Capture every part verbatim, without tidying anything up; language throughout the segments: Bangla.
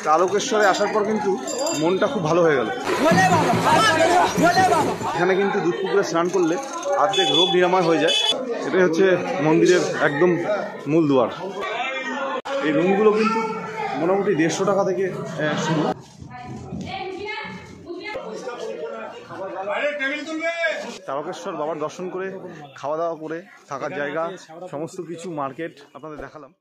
তারকেশ্বরে আসার পর কিন্তু মনটা খুব ভালো হয়ে গেল। এখানে কিন্তু দুধ পুকুরে স্নান করলে অর্ধেক রোগ নিরাময় হয়ে যায়। এটাই হচ্ছে মন্দিরের একদম মূল দুয়ার। এই রুমগুলো কিন্তু মোটামুটি দেড়শো টাকা থেকে শুরু। তারকেশ্বর বাবার দর্শন করে খাওয়া দাওয়া করে থাকার জায়গা সমস্ত কিছু মার্কেট আপনাদের দেখালাম।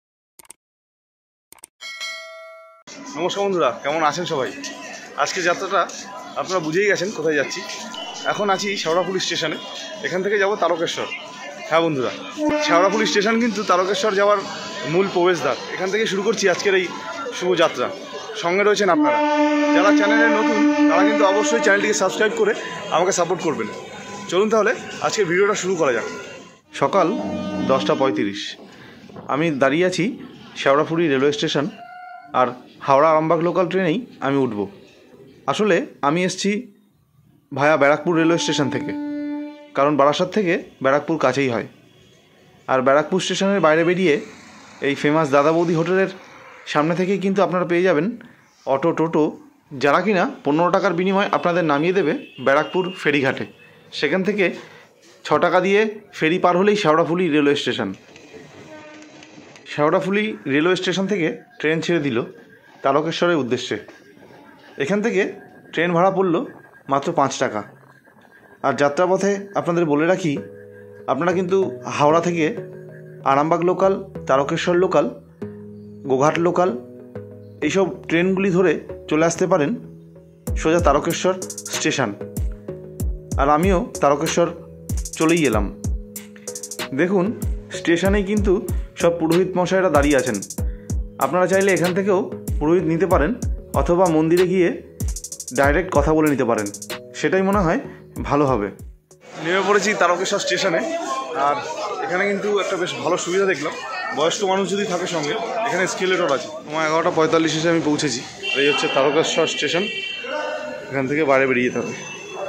নমস্কার বন্ধুরা, কেমন আছেন সবাই? আজকে যাত্রাটা আপনারা বুঝেই গেছেন কোথায় যাচ্ছি। এখন আছি শেওড়াফুলি স্টেশনে, এখান থেকে যাব তারকেশ্বর। হ্যাঁ বন্ধুরা, শেওড়াফুলি স্টেশন কিন্তু তারকেশ্বর যাওয়ার মূল প্রবেশদ্বার। এখান থেকে শুরু করছি আজকের এই শুভযাত্রা। সঙ্গে রয়েছেন আপনারা। যারা চ্যানেলে নতুন তারা কিন্তু অবশ্যই চ্যানেলটিকে সাবস্ক্রাইব করে আমাকে সাপোর্ট করবেন। চলুন তাহলে আজকের ভিডিওটা শুরু করা যাক। সকাল দশটা পঁয়ত্রিশ, আমি দাঁড়িয়ে আছি শেওড়াফুলি রেলওয়ে স্টেশন। আর হাওড়া আরামবাগ লোকাল ট্রেনেই আমি উঠব। আসলে আমি এসেছি ভায়া ব্যারাকপুর রেলওয়ে স্টেশন থেকে, কারণ বারাসাত থেকে ব্যারাকপুর কাছেই হয়। আর ব্যারাকপুর স্টেশনের বাইরে বেরিয়ে এই ফেমাস দাদা বৌদি হোটেলের সামনে থেকেই কিন্তু আপনারা পেয়ে যাবেন অটো টোটো, যারা কিনা পনেরো টাকার বিনিময়ে আপনাদের নামিয়ে দেবে ব্যারাকপুর ফেরিঘাটে। সেখান থেকে ছ টাকা দিয়ে ফেরি পার হলেই Sheoraphuli railway station. Sheoraphuli railway station থেকে ট্রেন ছেড়ে দিল তারকেশ্বরের উদ্দেশ্যে। এখান থেকে ট্রেন ভাড়া পড়ল মাত্র পাঁচ টাকা। আর যাত্রাপথে আপনাদের বলে রাখি, আপনারা কিন্তু হাওড়া থেকে Arambagh local, Tarakeswar local, Goghat local এইসব ট্রেনগুলি ধরে চলে আসতে পারেন সোজা তারকেশ্বর স্টেশন। আর আমিও তারকেশ্বর চলেই এলাম। দেখুন, স্টেশনেই কিন্তু সব পুরোহিত মশাইরা দাঁড়িয়ে আছেন। আপনারা চাইলে এখান থেকেও পুরোহিত নিতে পারেন, অথবা মন্দিরে গিয়ে ডাইরেক্ট কথা বলে নিতে পারেন। সেটাই মনে হয় ভালো হবে। নেমে পড়েছি তারকেশ্বর স্টেশনে। আর এখানে কিন্তু একটা বেশ ভালো সুবিধা দেখলাম, বয়স্ক মানুষ যদি থাকে সঙ্গে, এখানে স্কেলেটর আছে। তোমার এগারোটা পঁয়তাল্লিশ এসে আমি পৌঁছেছি। এই হচ্ছে তারকেশ্বর স্টেশন। এখান থেকে বাইরে বেরিয়ে যেতে হবে।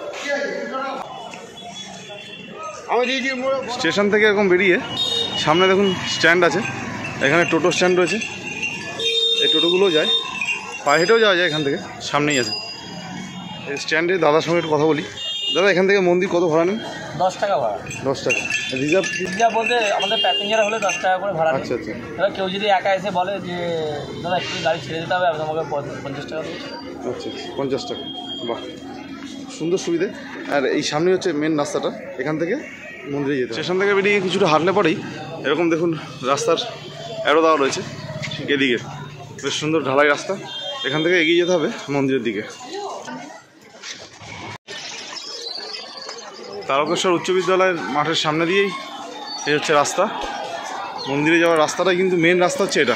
স্টেশন থেকে এরকম বেরিয়ে সামনে দেখুন স্ট্যান্ড আছে। এখানে টোটো স্ট্যান্ড রয়েছে। এই টোটোগুলো যায়, পায়ে হেঁটেও যাওয়া যায় এখান থেকে, সামনেই আছে। এই স্ট্যান্ডে দাদার সঙ্গে একটু কথা বলি। দাদা, এখান থেকে মন্দির কত ভাড়া নেন? দশ টাকা ভাড়া। দশ টাকা রিজার্ভ? রিজার্ভ বলতে আমাদের প্যাসেঞ্জার হলে দশ টাকা করে ভাড়া। আচ্ছা আচ্ছা। এবার কেউ যদি একা এসে বলে যে দাদা একটু গাড়ি ছেড়ে দিতে হবে, আমাকে পঞ্চাশ টাকা দিচ্ছে। আচ্ছা আচ্ছা, পঞ্চাশ টাকা। বাহ, সুন্দর সুবিধে। আর এই সামনে হচ্ছে মেন রাস্তাটা, এখান থেকে মন্দিরে যেতে। স্টেশন থেকে বেরিয়ে কিছুটা হাঁটলে পরেই এরকম দেখুন রাস্তার অ্যারো দেওয়া রয়েছে এদিকে। বেশ সুন্দর ঢালাই রাস্তা। এখান থেকে এগিয়ে যেতে হবে মন্দিরের দিকে। তারকেশ্বর উচ্চ বিদ্যালয়ের মাঠের সামনে দিয়েই এই হচ্ছে রাস্তা। মন্দিরে যাওয়ার রাস্তাটাই কিন্তু মেন রাস্তা হচ্ছে এটা।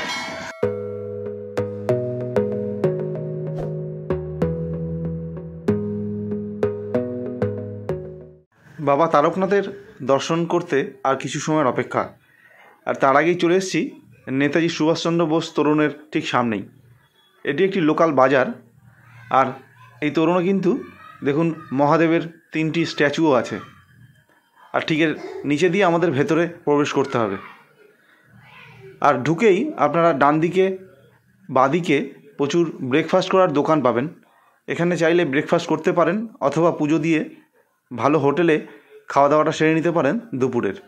বাবা তারকনাথের দর্শন করতে আর কিছু সময়ের অপেক্ষা। আর তার আগেই চলে এসেছি নেতাজি সুভাষচন্দ্র বোস তোরণের ঠিক সামনেই। এটি একটি লোকাল বাজার। আর এই তোরণে কিন্তু দেখুন মহাদেবের তিনটি স্ট্যাচুও আছে। আর ঠিক এর নিচে দিয়ে আমাদের ভেতরে প্রবেশ করতে হবে। আর ঢুকেই আপনারা ডান দিকে বাঁদিকে প্রচুর ব্রেকফাস্ট করার দোকান পাবেন। এখানে চাইলে ব্রেকফাস্ট করতে পারেন, অথবা পুজো দিয়ে ভালো হোটেলে খাওয়া দাওয়াটা সেরে নিতে পারেন দুপুরের।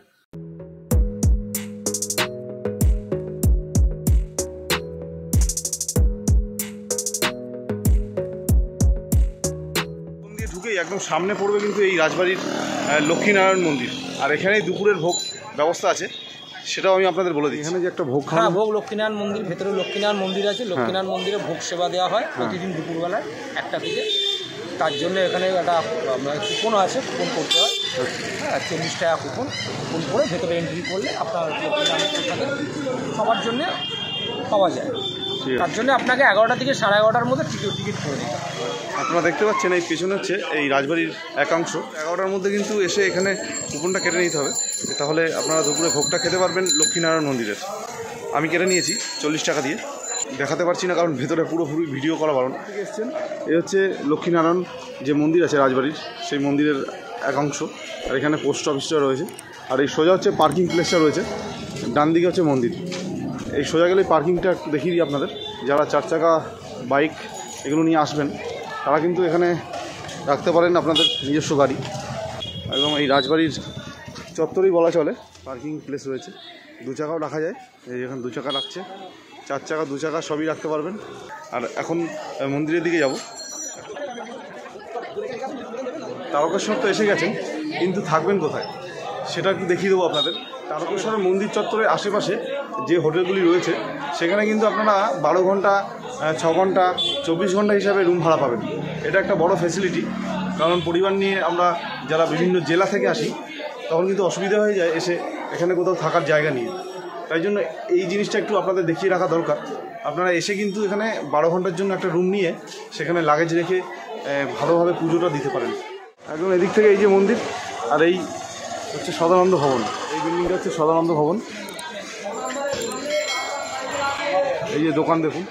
ঢুকেই একদম সামনে পড়বে কিন্তু এই রাজবাড়ির লক্ষ্মীনারায়ণ মন্দির। আর এখানেই দুপুরের ভোগ ব্যবস্থা আছে, সেটাও আমি আপনাদের বলে দিই। এখানে যে একটা ভোগ হ্যাঁ, ভোগ লক্ষ্মীনারায়ণ মন্দির, ভেতরে লক্ষ্মীনারায়ণ মন্দির আছে। লক্ষ্মীনারায়ণ মন্দিরে ভোগ সেবা দেওয়া হয় প্রতিদিন দুপুরবেলায় একটা থেকে। তার জন্য এখানে একটা কুপন আছে, কুপন করতে হয়। হ্যাঁ, চল্লিশ টাকা কুপন। কুপন করে ভেতরে এন্ট্রি করলে আপনার লক্ষ্মীনারায়ণ সবার জন্যে পাওয়া যায়। তার জন্য আপনাকে এগারোটা থেকে সাড়ে এগারোটার মধ্যে টিকিট টিকিট করে দিতে হবে। আপনারা দেখতে পাচ্ছেন এই পেছনে হচ্ছে এই রাজবাড়ির একাংশ। এগারোটার মধ্যে কিন্তু এসে এখানে কুপনটা কেটে নিতে হবে, তাহলে আপনারা দুপুরে ভোগটা খেতে পারবেন লক্ষ্মীনারায়ণ মন্দিরের। আমি কেটে নিয়েছি চল্লিশ টাকা দিয়ে। দেখাতে পারছি না কারণ ভেতরে পুরোপুরি ভিডিও করা বারণ। এসছেন, এই হচ্ছে লক্ষ্মীনারায়ণ যে মন্দির আছে রাজবাড়ির, সেই মন্দিরের একাংশ। আর এখানে পোস্ট অফিসটা রয়েছে। আর এই সোজা হচ্ছে পার্কিং প্লেসটা রয়েছে, ডান দিকে হচ্ছে মন্দির। এই সোজা গেলে পার্কিংটা দেখিয়ে দিই আপনাদের। যারা চার চাকা বাইক এগুলো নিয়ে আসবেন তারা কিন্তু এখানে রাখতে পারেন আপনাদের নিজস্ব গাড়ি। একদম এই রাজবাড়ির চত্বরেই বলা চলে, পার্কিং প্লেস রয়েছে, দু চাকাও রাখা যায়। এই এখানে দু চাকা রাখছে, চার চাকা দু চাকা সবই রাখতে পারবেন। আর এখন মন্দিরের দিকে যাব। তারকেশ্বর তো এসে গেছেন, কিন্তু থাকবেন কোথায় সেটা একটু দেখিয়ে দেবো আপনাদের। তারকেশ্বরের মন্দির চত্বরের আশেপাশে যে হোটেলগুলি রয়েছে সেখানে কিন্তু আপনারা বারো ঘন্টা ছ ঘন্টা চব্বিশ ঘন্টা হিসাবে রুম ভাড়া পাবেন। এটা একটা বড় ফ্যাসিলিটি, কারণ পরিবার নিয়ে আমরা যারা বিভিন্ন জেলা থেকে আসি তখন কিন্তু অসুবিধা হয়ে যায় এসে এখানে কোথাও থাকার জায়গা নিয়ে। তাই জন্য এই জিনিসটা একটু আপনাদের দেখিয়ে রাখা দরকার। আপনারা এসে কিন্তু এখানে বারো ঘন্টার জন্য একটা রুম নিয়ে সেখানে লাগেজ রেখে ভালোভাবে পুজোটা দিতে পারেন। একদম এদিক থেকে এই যে মন্দির, আর এই হচ্ছে সদানন্দ ভবন। এই বিল্ডিংটা হচ্ছে সদানন্দ ভবন। এই যে দোকান দেখুন,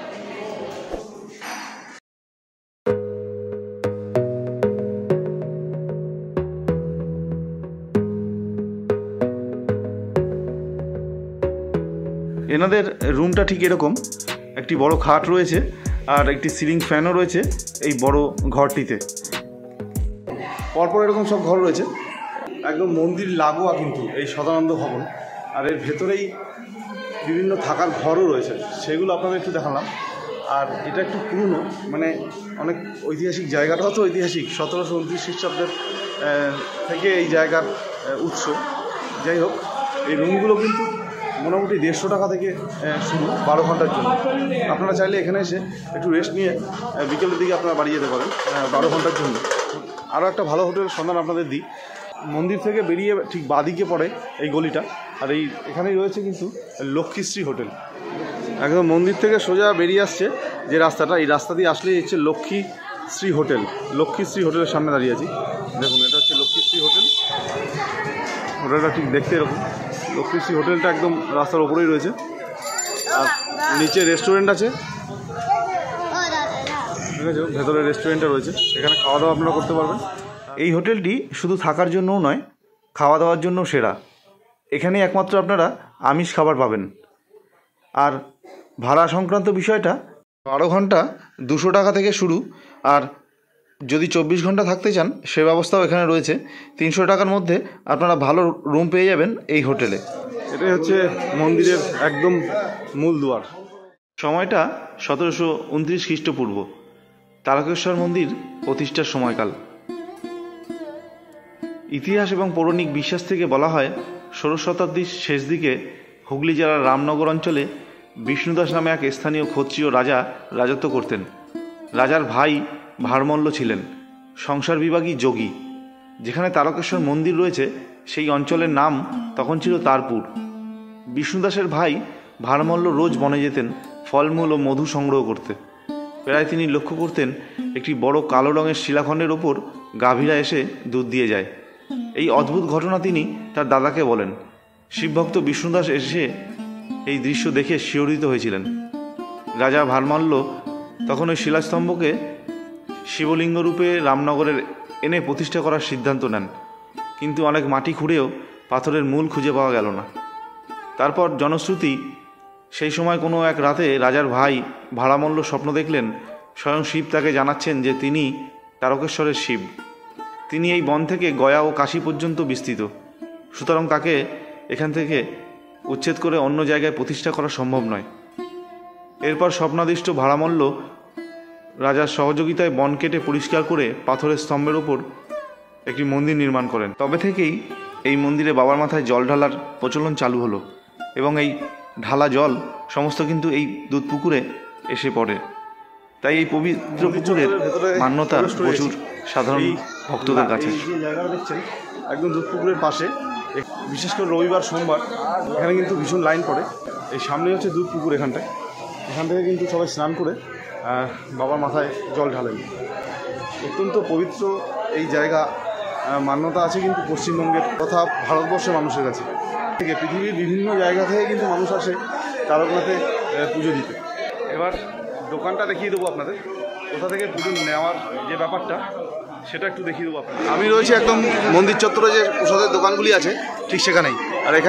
এনাদের রুমটা ঠিক এরকম, একটি বড় খাট রয়েছে আর একটি সিলিং ফ্যানও রয়েছে এই বড় ঘরটিতে। পরপর এরকম সব ঘর রয়েছে, একদম মন্দির লাগোয়া কিন্তু এই সদানন্দ ভবন। আর এর ভেতরেই বিভিন্ন থাকার ঘরও রয়েছে, সেগুলো আপনাদের একটু দেখালাম। আর এটা একটু পুরনো, মানে অনেক ঐতিহাসিক, জায়গাটাও তো ঐতিহাসিক, সতেরোশো উনত্রিশ খ্রিস্টাব্দের থেকে এই জায়গার উৎস। যাই হোক, এই রুমগুলো কিন্তু মোটামুটি দেড়শো টাকা থেকে শুরু বারো ঘন্টার জন্য। আপনারা চাইলে এখানে এসে একটু রেস্ট নিয়ে বিকেলের দিকে আপনারা বাড়ি যেতে পারেন বারো ঘন্টার জন্য। আরও একটা ভালো হোটেলের সন্ধান আপনাদের দিই। মন্দির থেকে বেরিয়ে ঠিক বাদিকে পড়ে এই গলিটা, আর এই এখানেই রয়েছে কিন্তু লক্ষ্মীশ্রী হোটেল। একদম মন্দির থেকে সোজা বেরিয়ে আসছে যে রাস্তাটা, এই রাস্তা দিয়ে আসলেই হচ্ছে লক্ষ্মীশ্রী হোটেল। লক্ষ্মীশ্রী হোটেলের সামনে দাঁড়িয়ে আছি, দেখুন এটা হচ্ছে লক্ষ্মীশ্রী হোটেল। হোটেলটা ঠিক দেখতে এরকম। লক্ষ্মীশ্রী হোটেলটা একদম রাস্তার ওপরেই রয়েছে, আর নিচে রেস্টুরেন্ট আছে, ঠিক আছে, ভেতরে রেস্টুরেন্টটা রয়েছে, এখানে খাওয়া দাওয়া আপনারা করতে পারবেন। এই হোটেলটি শুধু থাকার জন্যও নয়, খাওয়া দাওয়ার জন্য সেরা। এখানে একমাত্র আপনারা আমিষ খাবার পাবেন। আর ভাড়া সংক্রান্ত বিষয়টা, বারো ঘন্টা দুশো টাকা থেকে শুরু, আর যদি চব্বিশ ঘন্টা থাকতে চান সে ব্যবস্থাও এখানে রয়েছে। তিনশো টাকার মধ্যে আপনারা ভালো রুম পেয়ে যাবেন এই হোটেলে। এটাই হচ্ছে মন্দিরের একদম মূল দুয়ার। সময়টা সতেরোশো উনত্রিশ খ্রিস্টপূর্ব, তারকেশ্বর মন্দির প্রতিষ্ঠার সময়কাল। ইতিহাস এবং পৌরাণিক বিশ্বাস থেকে বলা হয় ষোড়শ শতাব্দীর শেষ দিকে হুগলি জেলার রামনগর অঞ্চলে বিষ্ণুদাস নামে এক স্থানীয় ক্ষত্রিয় রাজা রাজত্ব করতেন। রাজার ভাই ভারমল্ল ছিলেন সংসার বিভাগী যোগী। যেখানে তারকেশ্বর মন্দির রয়েছে সেই অঞ্চলের নাম তখন ছিল তারপুর। বিষ্ণুদাসের ভাই ভারমল্ল রোজ বনে যেতেন ফলমূল ও মধু সংগ্রহ করতে। প্রায় তিনি লক্ষ্য করতেন একটি বড় কালো রঙের শিলাখণ্ডের ওপর গাভীরা এসে দুধ দিয়ে যায়। এই অদ্ভুত ঘটনা তিনি তার দাদাকে বলেন। শিবভক্ত বিষ্ণুদাস এসে এই দৃশ্য দেখে শিহরিত হয়েছিলেন। রাজা ভারমল্ল তখন ওই শিলাস্তম্ভকে শিবলিঙ্গ রূপে রামনগরের এনে প্রতিষ্ঠা করার সিদ্ধান্ত নেন, কিন্তু অনেক মাটি খুঁড়েও পাথরের মূল খুঁজে পাওয়া গেল না। তারপর জনশ্রুতি, সেই সময় কোনো এক রাতে রাজার ভাই ভারমল্ল স্বপ্ন দেখলেন স্বয়ং শিব তাকে জানাচ্ছেন যে তিনি তারকেশ্বরের শিব। তিনি এই বন থেকে গয়া ও কাশী পর্যন্ত বিস্তৃত, সুতরাং তাকে এখান থেকে উচ্ছেদ করে অন্য জায়গায় প্রতিষ্ঠা করা সম্ভব নয়। এরপর স্বপ্নাদিষ্ট ভারমল্ল রাজার সহযোগিতায় বন কেটে পরিষ্কার করে পাথরের স্তম্ভের ওপর একটি মন্দির নির্মাণ করেন। তবে থেকেই এই মন্দিরে বাবার মাথায় জল ঢালার প্রচলন চালু হলো, এবং এই ঢালা জল সমস্ত কিন্তু এই দুধ পুকুরে এসে পড়ে। তাই এই পবিত্র পুকুরের মান্যতা প্রচুর সাধারণ ভক্তদের কাছে। যে জায়গাটা দেখছেন একদম দুধ পুকুরের পাশে, বিশেষ করে রবিবার সোমবার এখানে কিন্তু ভীষণ লাইন পড়ে। এই সামনে হচ্ছে দুধ পুকুর, এখানটায় এখান থেকে কিন্তু সবাই স্নান করে বাবার মাথায় জল ঢালেন। অত্যন্ত পবিত্র এই জায়গা, মান্যতা আছে কিন্তু পশ্চিমবঙ্গের তথা ভারতবর্ষের মানুষের কাছে। থেকে পৃথিবীর বিভিন্ন জায়গা থেকে কিন্তু মানুষ আসে তারকনাথে পুজো দিতে। এবার দোকানটা দেখিয়ে দেবো আপনাদের, কোথা থেকে পুজো নেওয়ার যে ব্যাপারটা সেটা একটু দেখিয়ে দেবো আপনাদের। আমি রয়েছি একদম মন্দির চত্বরে যে প্রসাদের দোকানগুলি আছে ঠিক সেখানেই, আর এখানে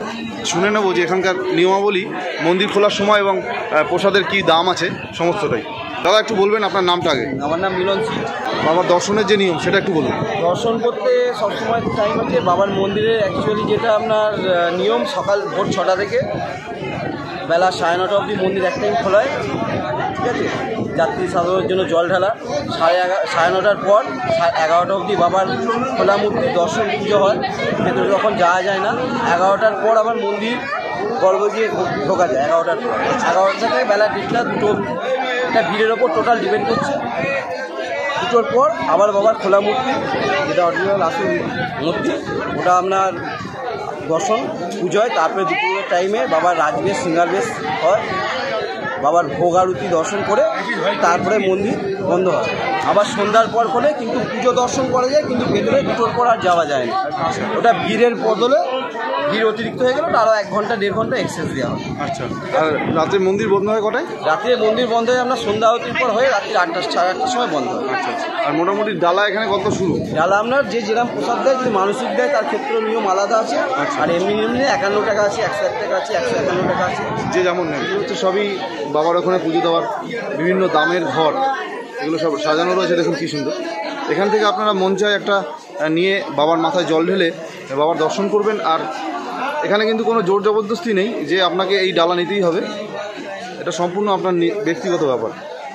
শুনে নেবো যে এখানকার নিয়মাবলী, মন্দির খোলার সময় এবং প্রসাদের কী দাম আছে সমস্তটাই। দাদা একটু বলবেন আপনার নামটা আগে। আমার নাম মিলন সিং। বাবার দর্শনের যে নিয়ম সেটা একটু বলুন। দর্শন করতে সবসময় টাইম আছে বাবার মন্দিরে। অ্যাকচুয়ালি যেটা আপনার নিয়ম, সকাল ভোর ছটা থেকে বেলা সাড়ে নটা অবধি মন্দির এক টাইম খোলা হয়, ঠিক আছে। যাত্রী সাধারণের জন্য জল ঢালা সাড়ে এগারো সাড়ে নটার পর এগারোটা অবধি বাবার খোলা মূর্তি দর্শন পুজো হয়। ভেতরে যখন যাওয়া যায় না, এগারোটার পর আবার মন্দির গর্ভ দিয়ে ঢোকা যায় এগারোটার পর। এগারোটা থেকে বেলা দেড়টা দুটো, একটা ভিড়ের ওপর টোটাল ডিপেন্ড করছে। দুটোর পর আবার বাবার খোলা মূর্তি, যেটা অরিজিনাল আসল মূর্তি, ওটা আপনার দর্শন পুজো হয়। তারপরে দুপুরের টাইমে বাবার রাজবেশ সিঙ্গার বেশ হয়, বাবার ভোগ আরতি দর্শন করে তারপরে মন্দির বন্ধ হয়। আবার সন্ধ্যার পর করে কিন্তু পুজো দর্শন করা যায়, কিন্তু ভেতরে দুটোর পর আর যাওয়া যায় না। ওটা ভিড়ের বদলে ভিড় অতিরিক্ত হয়ে গেলে আরও এক ঘন্টা দেড় ঘন্টা এক্সেস দেওয়া হয়। আচ্ছা, আর রাতে মন্দির বন্ধ হয় কটায়? রাতে মন্দির বন্ধ হয় আপনার সন্ধ্যা আরতির পর হয়ে রাত্রি আটটা সাড়ে আটটার সময় বন্ধ হয়। আচ্ছা আচ্ছা। আর মোটামুটি ডালা এখানে কত শুরু? ডালা আপনার যে যেরকম প্রসাদ দেয়, যদি মানসিক দেয় তার ক্ষেত্রে নিয়ম আলাদা আছে। আর এমনি এমনি একান্ন টাকা আছে, একশো এক টাকা আছে, একশো একান্ন টাকা আছে, যে যেমন নেই। এগুলো হচ্ছে সবই বাবার ওখানে পুজো দেওয়ার বিভিন্ন দামের ঘর, এগুলো সব সাজানো রয়েছে। দেখুন কী সুন্দর। এখান থেকে আপনারা মন চায় একটা নিয়ে বাবার মাথায় জল ঢেলে বাবার দর্শন করবেন। আর এখানে কিন্তু কোনো জোর জবরদস্তি নেই যে আপনাকে এই ডালা নিতেই হবে, এটা সম্পূর্ণ আপনার ব্যক্তিগত ব্যাপার।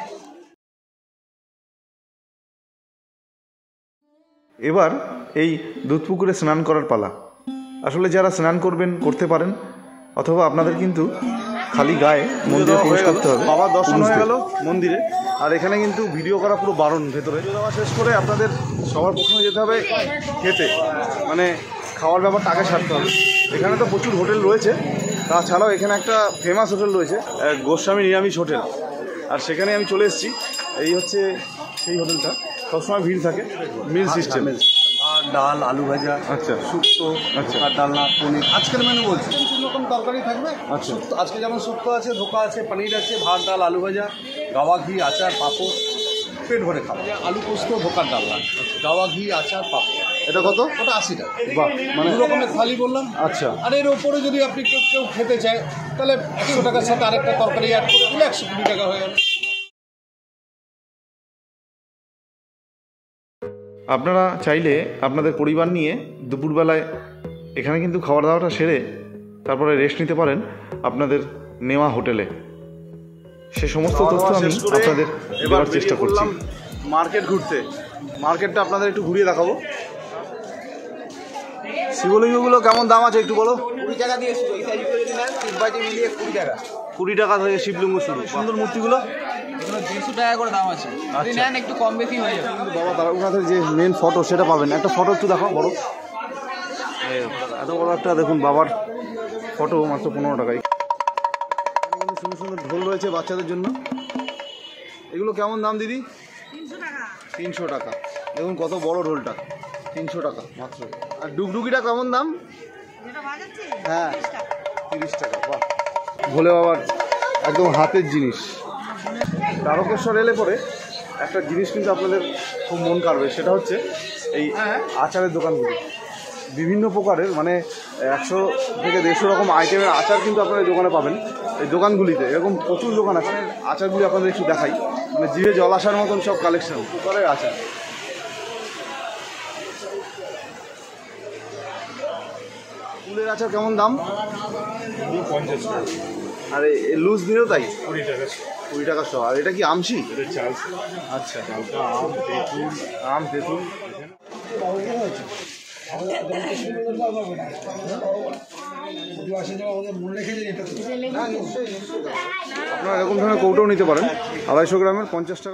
এবার এই দুধ পুকুরে স্নান করার পালা। আসলে যারা স্নান করবেন করতে পারেন, অথবা আপনাদের কিন্তু খালি গায়ে মন্দিরে প্রবেশ করতে হবে। বাবার দর্শন হয়ে গেল মন্দিরে। আর এখানে কিন্তু ভিডিও করা পুরো বারণ। ভেতরে দেওয়া শেষ করে আপনাদের সবার প্রথমে যেতে হবে খেতে, মানে খাওয়ার ব্যাপারটা আগে সারতে হবে। এখানে তো প্রচুর হোটেল রয়েছে, তাছাড়াও এখানে একটা ফেমাস হোটেল রয়েছে, গোস্বামী নিরামিষ হোটেল। আর সেখানে আমি চলে এসেছি। এই হচ্ছে সেই হোটেলটা, সবসময় ভিড় থাকে, মিল সিস্টেম। ভাত, ডাল, আলু ভাজা, আচ্ছা, শুক্তো, আচ্ছা, আর ডালনা, পনির। আজকের মেনু বলছি তিন রকম তরকারি থাকবে। আচ্ছা, শুক্তো আজকে যেমন শুক্তো আছে, ধোকা আছে, পনির আছে, ভাত, ডাল, আলু ভাজা, গাওয়া ঘি, আচার, পাঁপড়, পেট ভরে খাবো। আলু পোস্ত, ধোকার ডালনা, গাওয়া ঘি, আচার, পাঁপড়। এটা কত? ওটা আশি টাকা। বাহ, মানে দু রকমের থালি বললাম। আচ্ছা, আর এর ওপরে যদি আপনি কেউ কেউ খেতে চায়, তাহলে একশো টাকার সাথে আরেকটা তরকারি অ্যাড করে দিলে একশো কুড়ি টাকা হয়ে গেল। আপনারা চাইলে আপনাদের পরিবার নিয়ে দুপুরবেলায় এখানে কিন্তু খাওয়া দাওয়াটা সেরে তারপরে রেস্ট নিতে পারেন আপনাদের নেওয়া হোটেলে। সে সমস্ত তথ্য আমি আপনাদের দেওয়ার চেষ্টা করছি। মার্কেট ঘুরতে, মার্কেটটা আপনাদের একটু ঘুরিয়ে দেখাবো। শিবলিঙ্গগুলো কেমন দাম আছে একটু বলো। কুড়ি টাকা দিয়ে শুরু, এই সাইজ করে যদি নেন তিন বাটি মিলিয়ে কুড়ি টাকা। কুড়ি টাকা থেকে শিবলিঙ্গ শুরু। সুন্দর মূর্তিগুলো এগুলো দেড়শো টাকা করে দাম আছে, যদি নেন একটু কম বেশি হয়ে যাবে। বাবা তারা ওনাদের যে মেন ফটো সেটা পাবেন। একটা ফটো একটু দেখাও বড়, এত বড় একটা দেখুন বাবার ফটো, মাত্র পনেরো টাকায়। সুন্দর সুন্দর ঢোল রয়েছে বাচ্চাদের জন্য। এগুলো কেমন দাম দিদি? তিনশো টাকা। দেখুন কত বড় ঢোলটা, তিনশো টাকা মাত্র। আর ডুগডুগিটা কেমন দাম? হ্যাঁ, তিরিশ টাকা। বাহ, ভোলে বাবার একদম হাতের জিনিস। তারকেশ্বর এলে পরে একটা জিনিস কিন্তু আপনাদের খুব মন কাড়বে, সেটা হচ্ছে এই আচারের দোকানগুলি। বিভিন্ন প্রকারের মানে একশো থেকে দেড়শো রকম আইটেমের আচার কিন্তু আপনারা এই দোকানে পাবেন। এই দোকানগুলিতে এরকম প্রচুর দোকান আছে। আচারগুলি আপনাদের একটু দেখাই, মানে জিভে জল আসার মতন সব কালেকশন প্রকারের আচার। ফুলের আচার কেমন দাম? পঞ্চাশ টাকা। আর এই লুজ দিলেও তাই কুড়ি টাকা। কুড়ি টাকা শো। আর এটা কি আমশি? এটা চাল। আচ্ছা, চালটা আম, তেঁতুল। আম, তেঁতুল। আপনারা এরকম ধরনের কৌটোও নিতে পারেন, আড়াইশো গ্রামের পঞ্চাশ টাকা।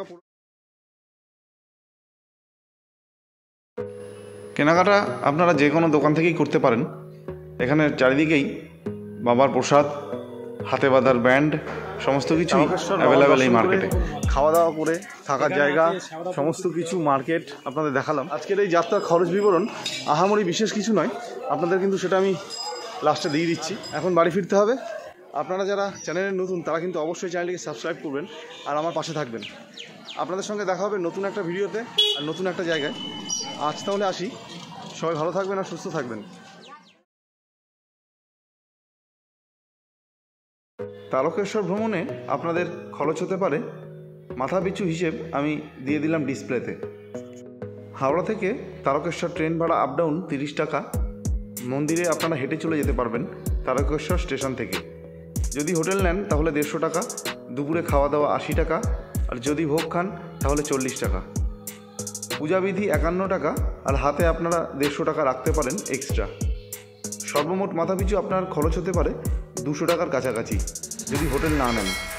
কেনাকাটা আপনারা যে কোনো দোকান থেকেই করতে পারেন। এখানে চারিদিকেই বাবার প্রসাদ, হাতে বাঁধার ব্যান্ড, সমস্ত কিছু অ্যাভেলেবেল এই মার্কেটে। খাওয়া দাওয়া করে থাকার জায়গা, সমস্ত কিছু মার্কেট আপনাদের দেখালাম। আজকের এই যাত্রার খরচ বিবরণ আহামরি বিশেষ কিছু নয়, আপনাদের কিন্তু সেটা আমি লাস্টে দিয়ে দিচ্ছি। এখন বাড়ি ফিরতে হবে। আপনারা যারা চ্যানেলে নতুন তারা কিন্তু অবশ্যই চ্যানেলটিকে সাবস্ক্রাইব করবেন আর আমার পাশে থাকবেন। আপনাদের সঙ্গে দেখা হবে নতুন একটা ভিডিওতে আর নতুন একটা জায়গায়। আজ তাহলে আসি, সবাই ভালো থাকবেন আর সুস্থ থাকবেন। তারকেশ্বর ভ্রমণে আপনাদের খরচ হতে পারে মাথাপিছু হিসেব আমি দিয়ে দিলাম ডিসপ্লেতে। হাওড়া থেকে তারকেশ্বর ট্রেন ভাড়া আপ ডাউন তিরিশ টাকা। মন্দিরে আপনারা হেঁটে চলে যেতে পারবেন তারকেশ্বর স্টেশন থেকে। যদি হোটেল নেন তাহলে দেড়শো টাকা, দুপুরে খাওয়া দাওয়া আশি টাকা, আর যদি ভোগ খান তাহলে চল্লিশ টাকা। পূজাবিধি একান্ন টাকা, আর হাতে আপনারা দেড়শো টাকা রাখতে পারেন এক্সট্রা। সর্বমোট মাথাপিছু আপনার খরচ হতে পারে দুশো টাকার কাছাকাছি যদি হোটেল না নেন।